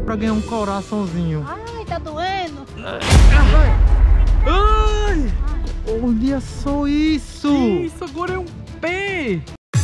pra ganhar um coraçãozinho. Ai, tá doendo. Ai! Olha só isso! Isso agora é um pé!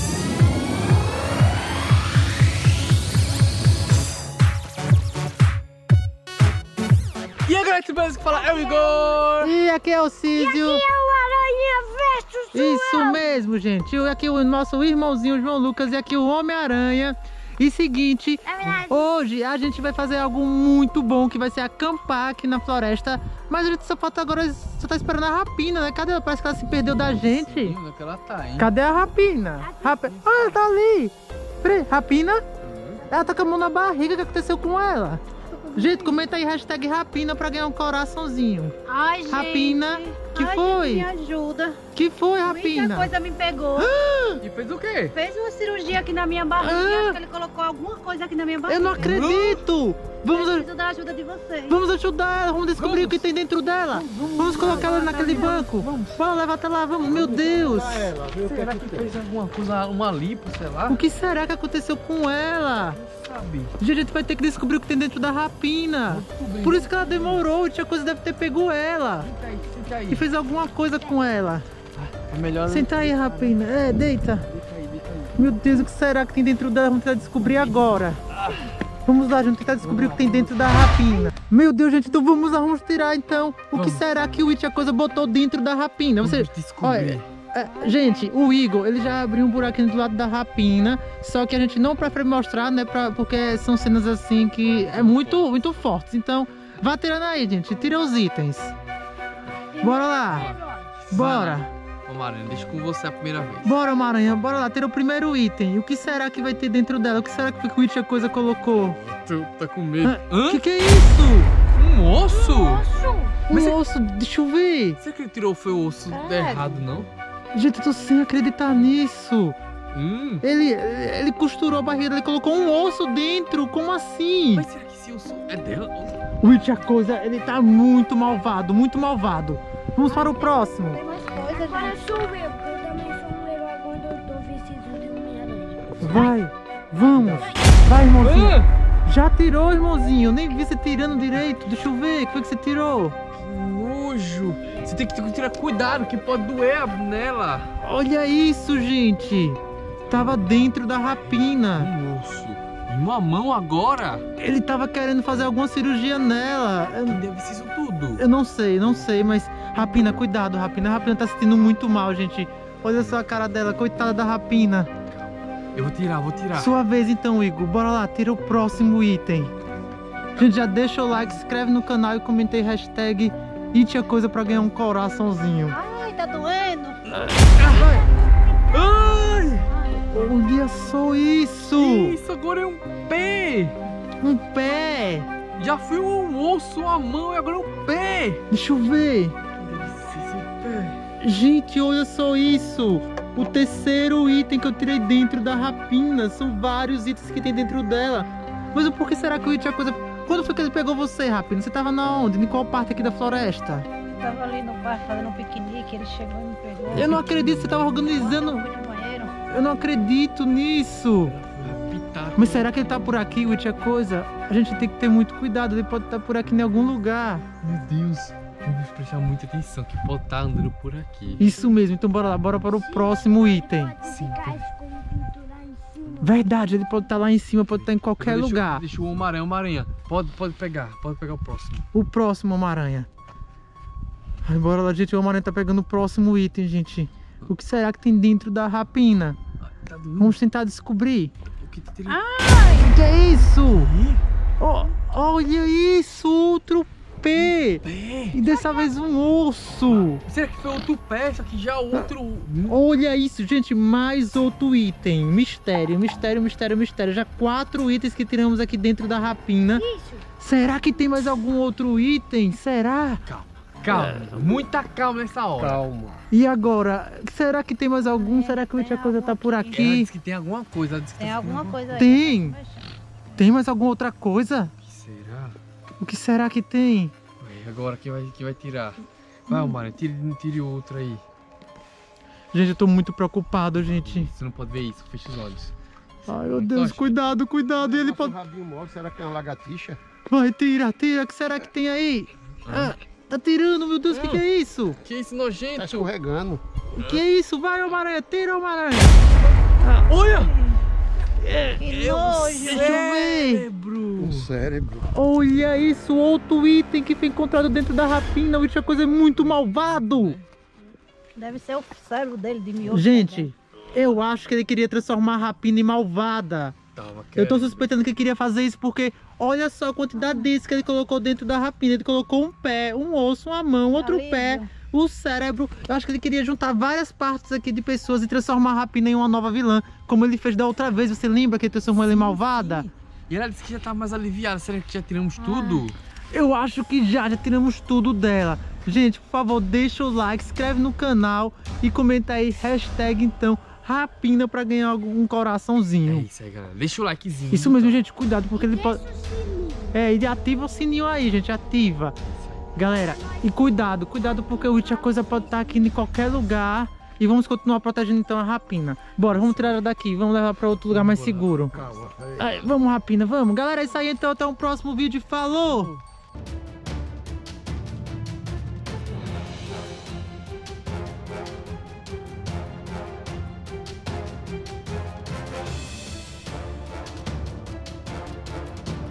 E a galera, beleza, que fala é o Igor! E aqui é o Cídio. E aqui é o Aranha versus Isso mesmo, gente. E aqui o nosso irmãozinho João Lucas e aqui o Homem-Aranha. E seguinte, É verdade. hoje a gente vai fazer algo muito bom, que vai ser acampar aqui na floresta. Mas a gente só falta agora, só tá esperando a Rapina, né? Cadê ela? Parece que ela se perdeu da gente. Sim, onde é que ela tá, hein? Cadê a Rapina? Ah, ela tá ali. Peraí, Rapina? Ela tá com a mão na barriga, o que aconteceu com ela? Gente, comenta aí hashtag Rapina pra ganhar um coraçãozinho. Ai, gente. Rapina, que Ai, foi? gente, me ajuda. Que foi, Muita Rapina? coisa me pegou. E fez o quê? Fez uma cirurgia aqui na minha barriga. Acho que ele colocou alguma coisa aqui na minha barriga. Eu não acredito! Vamos, Preciso da ajuda de vocês. vamos ajudar ela, vamos descobrir o que tem dentro dela. Vamos colocar ela naquele banco. Vamos levar até lá, vamos. Meu Deus! Será que fez alguma coisa, uma lipo, sei lá? O que será que aconteceu com ela? Sabe? Gente, a gente vai ter que descobrir o que tem dentro da Rapina. Por isso que ela demorou, tinha coisa deve ter pego ela. Senta aí. E fez alguma coisa com ela. É melhor... Senta aí, Rapina. É, deita. Deita aí. Meu Deus, o que será que tem dentro dela? Vamos tentar descobrir agora. Vamos lá, vamos tentar descobrir o que tem dentro da Rapina. Meu Deus, gente, então vamos lá, vamos tirar então. O que será que o It a coisa botou dentro da Rapina? Você... Vamos descobrir. Gente, o Igor, ele já abriu um buraquinho do lado da Rapina. Só que a gente não prefere mostrar, né? Porque são cenas assim que é muito fortes. Então, vá tirando aí, gente. Tira os itens. Bora lá. Bora. Ô, Maranhão, deixa com você a primeira vez. Bora, Maranhã, bora lá, ter o primeiro item. O que será que vai ter dentro dela? O que será que o It a coisa colocou? Tu tá com medo. O que é isso? Um osso? Mas Um osso, deixa eu ver. Será que ele tirou foi o osso errado, não? Gente, eu tô sem acreditar nisso. Hum. Ele costurou a barriga, ele colocou um osso dentro. Como assim? Mas será que esse osso é dela? O It a coisa, ele tá muito malvado, muito malvado. Vamos para o próximo. Tem mais coisa, Agora gente. sou eu, porque eu também sou um herói quando eu tô vestido de Homem-Aranha. Vai, vamos. Vai, irmãozinho. Já tirou, irmãozinho. Eu nem vi você tirando direito. Deixa eu ver. O que foi que você tirou? Que nojo. Você tem que tirar cuidado, que pode doer nela. Olha isso, gente. Tava dentro da Rapina. Um osso. E uma mão agora? Ele tava querendo fazer alguma cirurgia nela. Que deve ser isso tudo. Eu não sei, mas Rapina, cuidado, Rapina. A Rapina tá se sentindo muito mal, gente. Olha só a cara dela, coitada da Rapina. Eu vou tirar. Sua vez então, Igor. Bora lá, tira o próximo item. Gente, já deixa o like, se inscreve no canal e comenta aí hashtag It a coisa pra ganhar um coraçãozinho. Ai, tá doendo. Ai! Olha só isso! Isso agora é um pé! Um pé! Já foi um osso, uma mão e agora é um pé! Deixa eu ver. Deve ser esse pé. Gente, olha só isso! O terceiro item que eu tirei dentro da Rapina. São vários itens que tem dentro dela. Mas por que será que o It a coisa... Quando foi que ele pegou você, Rapina? Você tava na onde? Em qual parte aqui da floresta? Eu tava ali no parque fazendo um piquenique, ele chegou e me pegou. Eu não acredito, você tava organizando... Eu fui no banheiro. Eu não acredito nisso! Foi raptado. Mas será que ele tá por aqui, o It a coisa? A gente tem que ter muito cuidado, ele pode estar por aqui em algum lugar. Meu Deus, vamos prestar muita atenção, que pode estar andando por aqui. Isso mesmo, então bora lá, bora para o próximo item. Pode ficar escondido lá em cima. Verdade, ele pode estar lá em cima, pode estar em qualquer lugar. Deixa o Homem-Aranha. Pode pegar o próximo. O próximo Homem-Aranha. Ai, bora lá, gente, o Homem-Aranha tá pegando o próximo item, gente. O que será que tem dentro da Rapina? Tá doendo? Vamos tentar descobrir. O que tem? O que é isso? Oh, olha isso, outro pé. Pé! E dessa vez um osso. Será que foi outro pé? Só que já outro... Olha isso, gente, mais outro item. Mistério, mistério, mistério, mistério. Já 4 itens que tiramos aqui dentro da Rapina. Isso. Será que tem mais algum outro item? Será? Calma, muita calma nessa hora. Calma. E agora? Será que tem mais algum? Será que o It a coisa tá por Ela aqui? disse que tem alguma coisa. Ela disse que Tem tá alguma sentindo coisa aí. Tem. Tem mais alguma outra coisa? O que será? O que será que tem? Ué, agora quem vai tirar? Vai, Mário, tire outro aí. Gente, eu tô muito preocupado, gente. Você não pode ver isso, fecha os olhos. Ai, meu Deus, cuidado, cuidado. Ele pode... rabinho mole, será que é uma lagartixa? Vai, tira. O que será que tem aí? Ah, tá tirando, meu Deus, o que é isso? Que isso Tá nojento. escorregando. O que é isso? Vai, Homem-Aranha, tira, Homem-Aranha. Olha! Que nojo. Deixa eu ver. Cérebro. Um cérebro. Olha isso, outro item que foi encontrado dentro da rapina. O Witch é coisa muito malvado. Deve ser o cérebro dele de miojo. Gente, eu acho que ele queria transformar a rapina em malvada. Eu tô suspeitando que ele queria fazer isso porque olha só a quantidade disso que ele colocou dentro da rapina. Ele colocou um pé, um osso, uma mão, outro pé, o cérebro. Eu acho que ele queria juntar várias partes aqui de pessoas e transformar a rapina em uma nova vilã, como ele fez da outra vez. Você lembra que ele transformou ela em malvada? E ela disse que já tá mais aliviada. Será que já tiramos tudo? Eu acho que já tiramos tudo dela. Gente, por favor, deixa o like, se inscreve no canal e comenta aí, hashtag então, rapina pra ganhar um coraçãozinho. É isso aí, galera. Deixa o likezinho. Isso mesmo, gente, cuidado, porque ele pode... ele ativa o sininho aí, gente, ativa. Galera, e cuidado porque o Witch a coisa pode estar aqui em qualquer lugar. E vamos continuar protegendo então a rapina. Bora, vamos tirar ela daqui, vamos levar pra outro lugar mais seguro. Calma. Vamos, rapina, vamos. Galera, é isso aí então, até o próximo vídeo. Falou!